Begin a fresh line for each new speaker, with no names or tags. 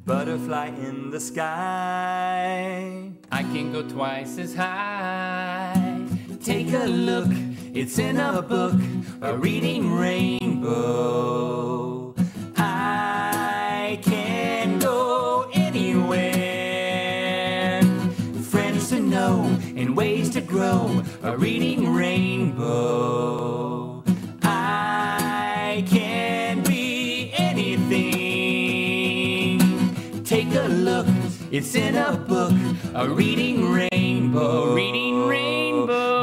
butterfly in the sky.
I can go twice as high. Take a look, it's in a book, a reading rainbow. I can go anywhere. Friends to know and ways to grow, a reading rainbow. I can be anything. Take a look, it's in a book, a reading rainbow, reading rainbow.